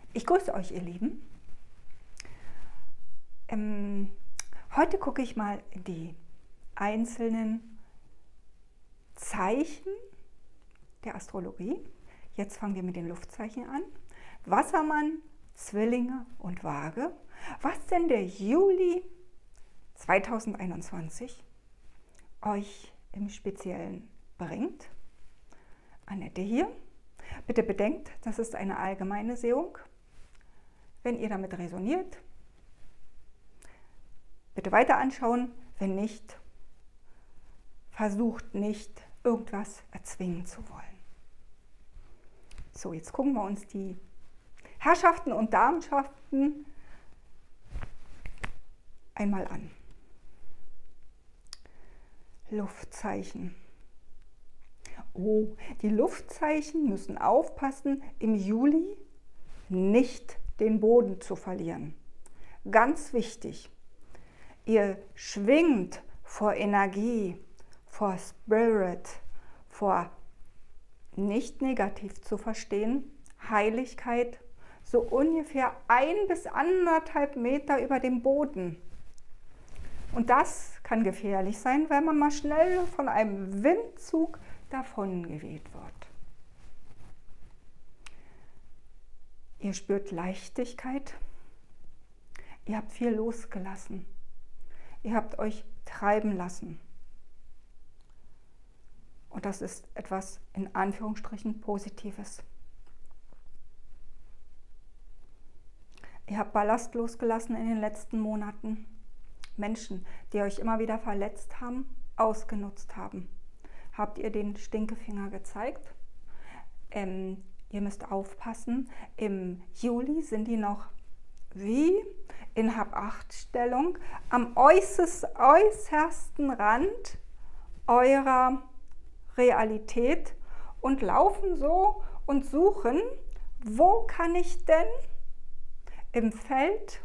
Ich grüße euch, ihr Lieben. Heute gucke ich mal in die einzelnen Zeichen der Astrologie. Jetzt fangen wir mit den Luftzeichen an. Wassermann, Zwillinge und Waage. Was denn der Juli 2021 euch im Speziellen bringt. Annette hier. Bitte bedenkt, das ist eine allgemeine Sehung. Wenn ihr damit resoniert, bitte weiter anschauen. Wenn nicht, versucht nicht, irgendwas erzwingen zu wollen. So, jetzt gucken wir uns die Herrschaften und Damenschaften einmal an. Luftzeichen. Oh, die Luftzeichen müssen aufpassen, im Juli nicht den Boden zu verlieren. Ganz wichtig. Ihr schwingt vor Energie, vor Spirit, vor nicht negativ zu verstehen, Heiligkeit, so ungefähr 1 bis 1,5 Meter über dem Boden. Und das kann gefährlich sein, wenn man mal schnell von einem Windzug davon geweht wird. Ihr spürt Leichtigkeit, ihr habt viel losgelassen, ihr habt euch treiben lassen. Und das ist etwas in Anführungsstrichen Positives. Ihr habt Ballast losgelassen in den letzten Monaten. Menschen, die euch immer wieder verletzt haben, ausgenutzt haben. Habt ihr den Stinkefinger gezeigt? Ihr müsst aufpassen, im Juli sind die noch wie in Hab-Acht-Stellung am äußersten Rand eurer Realität und laufen so und suchen, wo kann ich denn im Feld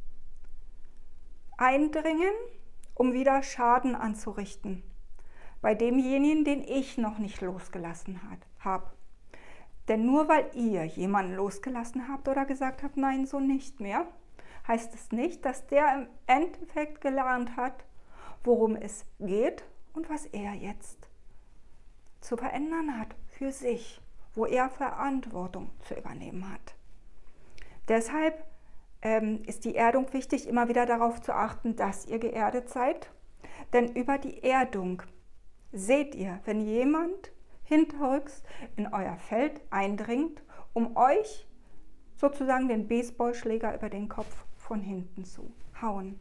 eindringen, um wieder Schaden anzurichten. Bei demjenigen, den ich noch nicht losgelassen habe. Denn nur weil ihr jemanden losgelassen habt oder gesagt habt, nein, so nicht mehr, heißt es nicht, dass der im Endeffekt gelernt hat, worum es geht und was er jetzt zu verändern hat für sich, wo er Verantwortung zu übernehmen hat. Deshalb ist die Erdung wichtig, immer wieder darauf zu achten, dass ihr geerdet seid. Denn über die Erdung seht ihr, wenn jemand hinterrücks in euer Feld eindringt, um euch sozusagen den Baseballschläger über den Kopf von hinten zu hauen.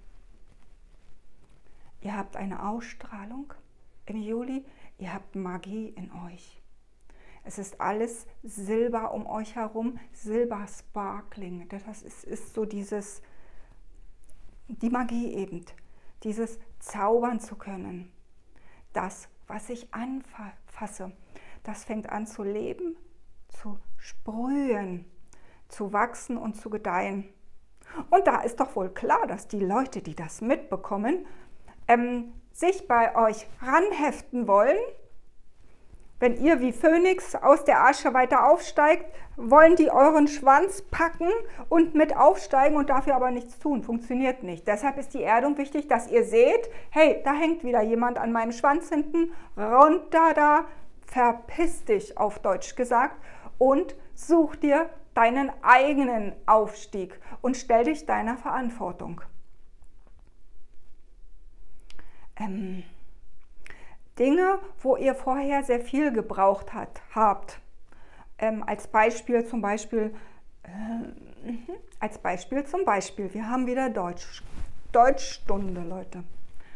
Ihr habt eine Ausstrahlung im Juli, ihr habt Magie in euch. Es ist alles Silber um euch herum, Silber Sparkling. Das ist so die Magie eben, dieses zaubern zu können. Das, was ich anfasse, das fängt an zu leben, zu sprühen, zu wachsen und zu gedeihen. Und da ist doch wohl klar, dass die Leute, die das mitbekommen, sich bei euch ranheften wollen. Wenn ihr wie Phönix aus der Asche weiter aufsteigt, wollen die euren Schwanz packen und mit aufsteigen und dafür aber nichts tun. Funktioniert nicht. Deshalb ist die Erdung wichtig, dass ihr seht, hey, da hängt wieder jemand an meinem Schwanz hinten, runter da, verpiss dich auf Deutsch gesagt und such dir deinen eigenen Aufstieg und stell dich deiner Verantwortung. Dinge, wo ihr vorher sehr viel gebraucht habt. Als Beispiel zum Beispiel, wir haben wieder Deutschstunde, Leute.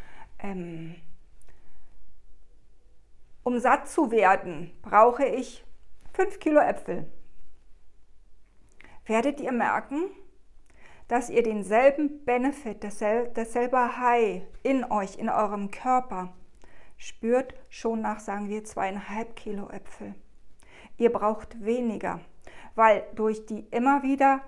Um satt zu werden, brauche ich 5 Kilo Äpfel. Werdet ihr merken, dass ihr denselben Benefit, dasselbe High in euch, in eurem Körper, spürt schon nach, sagen wir, 2,5 Kilo Äpfel. Ihr braucht weniger, weil durch die immer wieder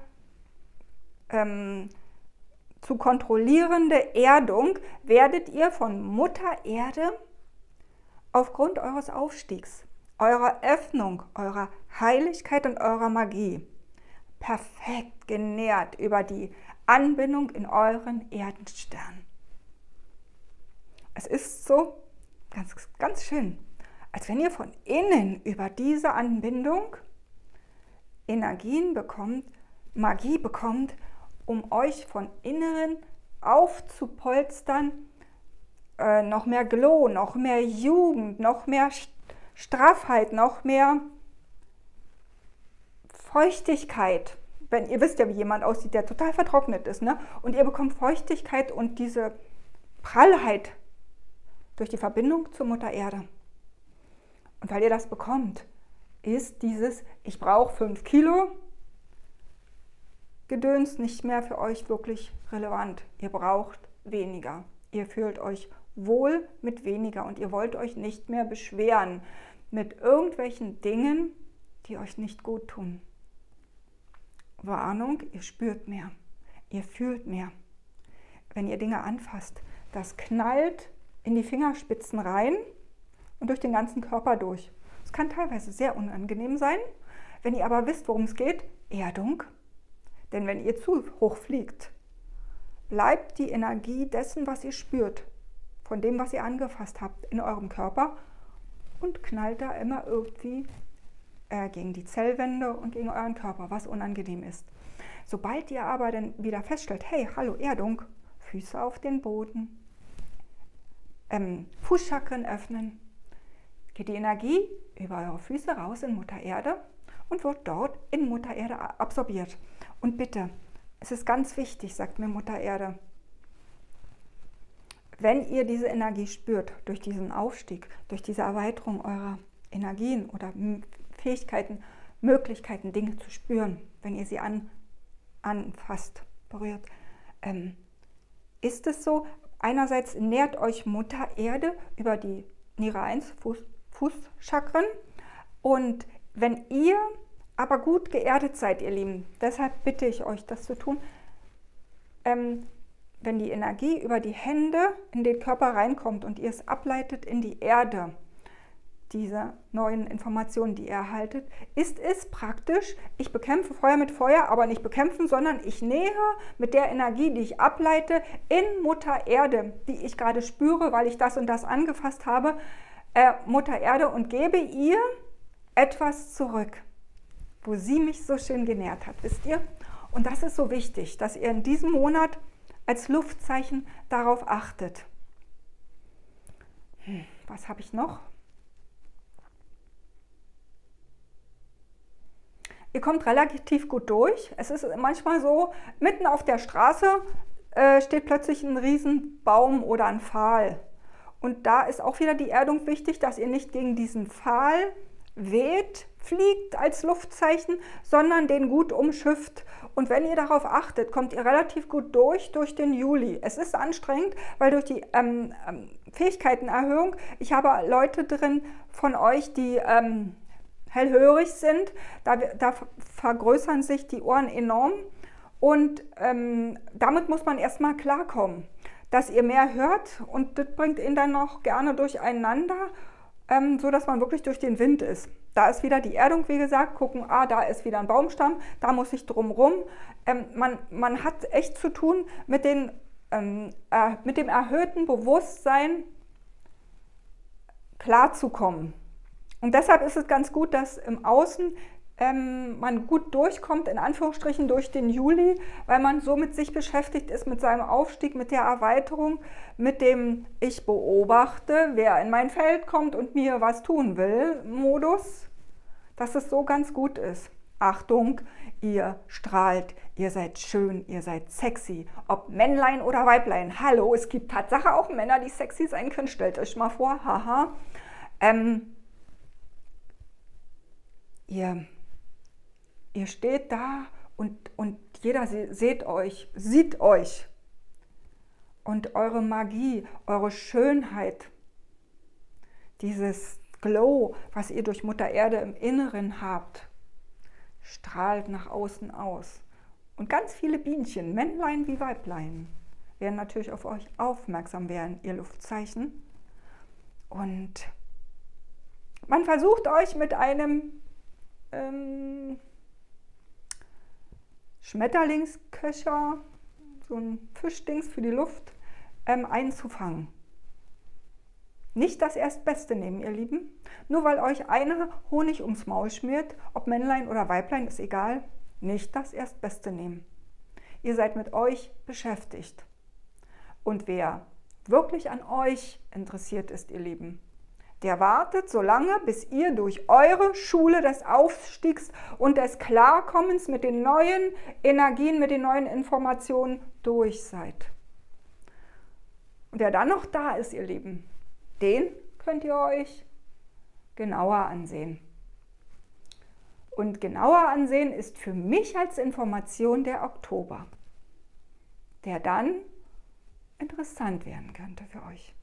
zu kontrollierende Erdung werdet ihr von Mutter Erde aufgrund eures Aufstiegs, eurer Öffnung, eurer Heiligkeit und eurer Magie perfekt genährt über die Anbindung in euren Erdenstern. Es ist so ganz, ganz schön, als wenn ihr von innen über diese Anbindung Energien bekommt, Magie bekommt, um euch von innen aufzupolstern, noch mehr Glow, noch mehr Jugend, noch mehr Straffheit, noch mehr Feuchtigkeit. Wenn ihr wisst ja, wie jemand aussieht, der total vertrocknet ist, ne? Und ihr bekommt Feuchtigkeit und diese Prallheit durch die Verbindung zur Mutter Erde. Und weil ihr das bekommt, ist dieses ich brauche 5 Kilo Gedöns nicht mehr für euch wirklich relevant. Ihr braucht weniger. Ihr fühlt euch wohl mit weniger und ihr wollt euch nicht mehr beschweren mit irgendwelchen Dingen, die euch nicht gut tun. Warnung, ihr spürt mehr, ihr fühlt mehr. Wenn ihr Dinge anfasst, das knallt in die Fingerspitzen rein und durch den ganzen Körper durch. Es kann teilweise sehr unangenehm sein. Wenn ihr aber wisst, worum es geht, Erdung. Denn wenn ihr zu hoch fliegt, bleibt die Energie dessen, was ihr spürt, von dem, was ihr angefasst habt, in eurem Körper und knallt da immer irgendwie gegen die Zellwände und gegen euren Körper, was unangenehm ist. Sobald ihr aber dann wieder feststellt, hey, hallo Erdung, Füße auf den Boden, Fußchakren öffnen, geht die Energie über eure Füße raus in Mutter Erde und wird dort in Mutter Erde absorbiert. Und bitte, es ist ganz wichtig, sagt mir Mutter Erde, wenn ihr diese Energie spürt, durch diesen Aufstieg, durch diese Erweiterung eurer Energien oder Fähigkeiten, Möglichkeiten, Dinge zu spüren, wenn ihr sie anfasst, berührt, ist es so, einerseits nährt euch Mutter Erde über die Niere 1, Fußchakren und wenn ihr aber gut geerdet seid, ihr Lieben, deshalb bitte ich euch, das zu tun, wenn die Energie über die Hände in den Körper reinkommt und ihr es ableitet in die Erde, diese neuen Informationen, die ihr erhaltet, ist es praktisch, ich bekämpfe Feuer mit Feuer, aber nicht bekämpfen, sondern ich nähe mit der Energie, die ich ableite, in Mutter Erde, die ich gerade spüre, weil ich das und das angefasst habe, Mutter Erde und gebe ihr etwas zurück, wo sie mich so schön genährt hat, wisst ihr? Und das ist so wichtig, dass ihr in diesem Monat als Luftzeichen darauf achtet. Was habe ich noch? Ihr kommt relativ gut durch. Es ist manchmal so, mitten auf der Straße steht plötzlich ein Riesenbaum oder ein Pfahl. Und da ist auch wieder die Erdung wichtig, dass ihr nicht gegen diesen Pfahl weht, fliegt als Luftzeichen, sondern den gut umschifft. Und wenn ihr darauf achtet, kommt ihr relativ gut durch den Juli. Es ist anstrengend, weil durch die Fähigkeitenerhöhung, ich habe Leute drin von euch, die hellhörig sind, da vergrößern sich die Ohren enorm und damit muss man erstmal klarkommen, dass ihr mehr hört und das bringt ihn dann noch gerne durcheinander, so dass man wirklich durch den Wind ist. Da ist wieder die Erdung, wie gesagt, gucken, da ist wieder ein Baumstamm, da muss ich drumrum. Man hat echt zu tun mit dem erhöhten Bewusstsein, klarzukommen. Und deshalb ist es ganz gut, dass im Außen man gut durchkommt, in Anführungsstrichen durch den Juli, weil man so mit sich beschäftigt ist, mit seinem Aufstieg, mit der Erweiterung, mit dem ich beobachte, wer in mein Feld kommt und mir was tun will, Modus, dass es so ganz gut ist. Achtung, ihr strahlt, ihr seid schön, ihr seid sexy, ob Männlein oder Weiblein. Hallo, es gibt Tatsache auch Männer, die sexy sein können, stellt euch mal vor, haha. Ihr steht da und jeder sieht euch. Und eure Magie, eure Schönheit, dieses Glow, was ihr durch Mutter Erde im Inneren habt, strahlt nach außen aus. Und ganz viele Bienchen, Männlein wie Weiblein, werden natürlich auf euch aufmerksam werden, ihr Luftzeichen. Und man versucht euch mit einem Schmetterlingsköcher, so ein Fischdings für die Luft, einzufangen. Nicht das Erstbeste nehmen, ihr Lieben. Nur weil euch einer Honig ums Maul schmiert, ob Männlein oder Weiblein, ist egal. Nicht das Erstbeste nehmen. Ihr seid mit euch beschäftigt. Und wer wirklich an euch interessiert ist, ihr Lieben, der wartet so lange, bis ihr durch eure Schule des Aufstiegs und des Klarkommens mit den neuen Energien, mit den neuen Informationen durch seid. Und wer dann noch da ist, ihr Lieben, den könnt ihr euch genauer ansehen. Und genauer ansehen ist für mich als Information der Oktober, der dann interessant werden könnte für euch.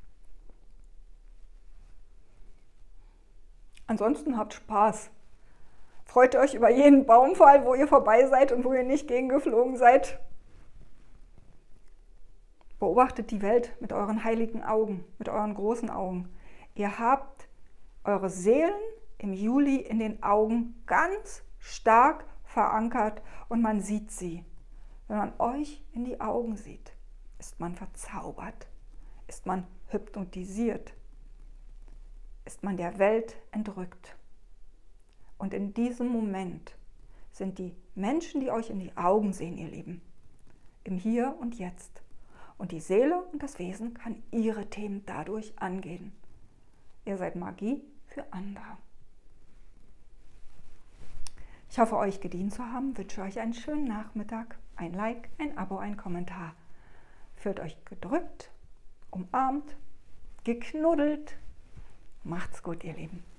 Ansonsten habt Spaß. Freut euch über jeden Baumfall, wo ihr vorbei seid und wo ihr nicht gegengeflogen seid. Beobachtet die Welt mit euren heiligen Augen, mit euren großen Augen. Ihr habt eure Seelen im Juli in den Augen ganz stark verankert und man sieht sie. Wenn man euch in die Augen sieht, ist man verzaubert, ist man hypnotisiert, ist man der Welt entrückt. Und in diesem Moment sind die Menschen, die euch in die Augen sehen, ihr Lieben, im Hier und Jetzt. Und die Seele und das Wesen kann ihre Themen dadurch angehen. Ihr seid Magie für andere. Ich hoffe, euch gedient zu haben, wünsche euch einen schönen Nachmittag, ein Like, ein Abo, ein Kommentar. Fühlt euch gedrückt, umarmt, geknuddelt. Macht's gut, ihr Lieben.